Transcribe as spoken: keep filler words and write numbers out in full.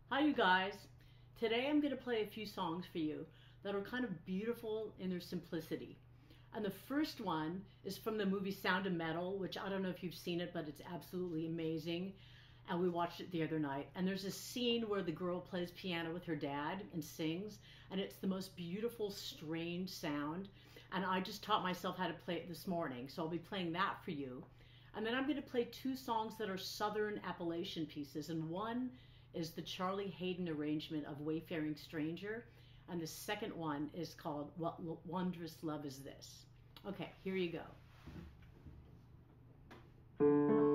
Hi you guys. Today I'm going to play a few songs for you that are kind of beautiful in their simplicity. And the first one is from the movie Sound of Metal, which I don't know if you've seen it, but it's absolutely amazing. And we watched it the other night. And there's a scene where the girl plays piano with her dad and sings. And it's the most beautiful, strange sound. And I just taught myself how to play it this morning. So I'll be playing that for you. And then I'm going to play two songs that are Southern Appalachian pieces. And one is the Charlie Hayden arrangement of Wayfaring Stranger. And the second one is called What Wondrous Love Is This? Okay, here you go.